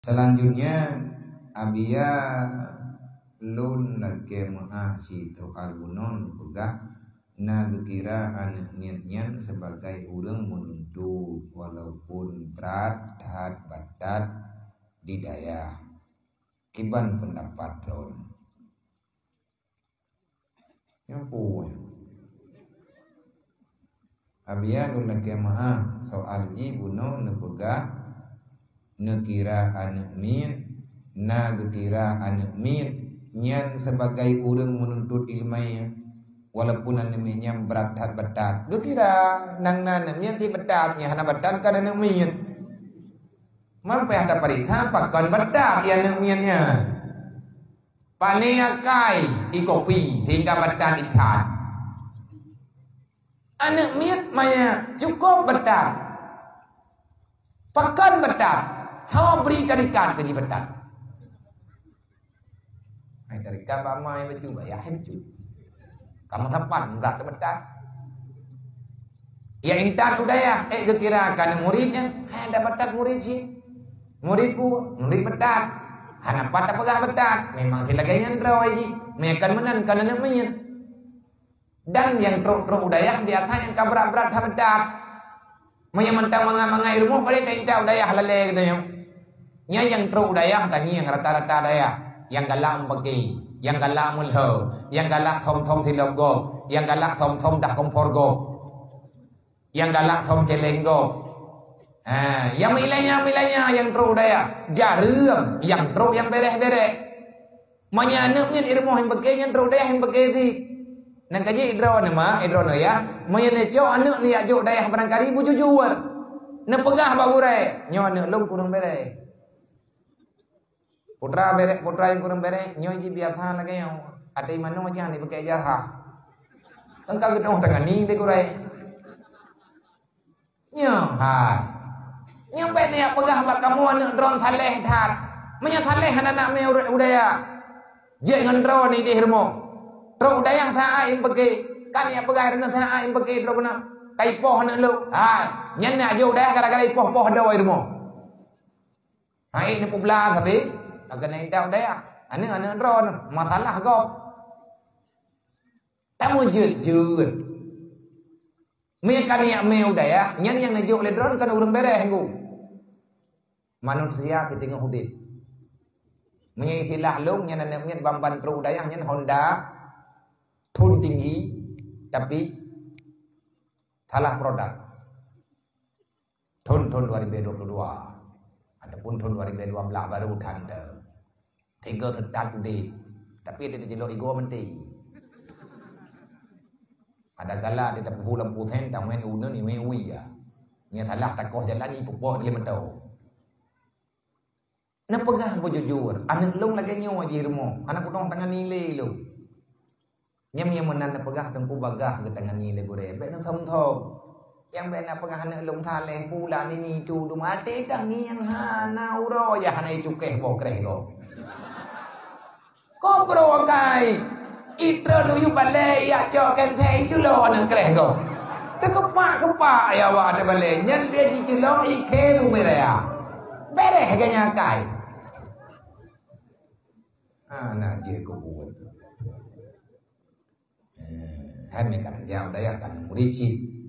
Selanjutnya abia lun lagi si to albunon pegah na gekira anak niatnya sebagai orang menuntut walaupun berat taat batat di daya kiban pendapat ron yang punya abia lun lagi soal ji buno nepegah nekira anak min na gekira anak min nyan sebagai orang menuntut ilmu walaupun anak min yang berat betat gekira nang anak min ti betat nya hana betat kan anak min mampu ada parita pakon betat ya anak minnya pania kai di kopi hingga betat icat anak min maya cukup betat pakan betat Kau beri tarikan ke betat. Hai tarikan ramai betul ya hemju. Kamu tapan berat betat. Ya intan udah ya, kira kan muridnya, ada betat murid sih. Muridku, murid betat. Hana pada pegah betat. Memang tidak kaya ndraw aja. Mekan menan kan namanya. Dan yang truk-truk udah ya di atas yang berat-berat betat. Maya mentang mangai rumah pada kainta udah ya halale gitu ya. Nya yang truk daya tanya yang rata-rata daya yang galak bagi yang galak mulho yang galak thom tilogo yang galak thom dah komporgo yang galak thom celenggo yang milanya yang truk daya jarum yang truk yang bereh menyanapnya irmo yang bagi yang truk daya yang bagi ti nang kaji idro nama idro ya menyeneco anak ni ajuk daya barangkali bujujur na pegah babure nyo anak lum kurang bereh putra yang kurang berek nyoy ji biasa lagi yang ada mana macam ni pakai jarah engkau gedong dengan ning de kurai nyo hai nyampe ni pegah bak kamu anak drone thaleh that menya thaleh anak me udaya je ngan drone ni di hirmo drone udaya tha ai pakai kan ya pegah rena tha ai pakai drone na kai poh na lu hai nyen na jo udaya gara-gara poh do hirmo hai ni publa sabi agar naik dah daya, ane drone masalah kau, tamu jujur, mereka ni yang daya, nyan yang najuk le drone kan urang bereh ku, manusia kita tengok hudit, menyilah long nyan ane bamban pro daya nyan Honda, tun tinggi, tapi salah produk, tahun 2022, adapun tahun 2012 baru tanda. Tiga terdat di, tapi dia jelok ego menti. Ada gala dia tak pulang puthen, tak main unen ni main ya. Nya thalah tak kau jalan ni pupuk dia mentau. Na pegah bujujur, anak long lagi nyawa je rumah, anak kutong tangan nilai lu. Nya menan na pegah tengku bagah ke tangan nilai gore, bet na thom. Yang bet na pegah anak long thaleh pula ni tu du mati tang ni yang hana uro ya hana cukeh bo kreh go. Kompro kai itra lu yu balai ya cho kan thei chu lo nan kreh go te kepak ya wa ada balai nyen dia ji chu lo I ke lu mere ya bere haganya kai na je ko buat hai me kan jauh daya kan murid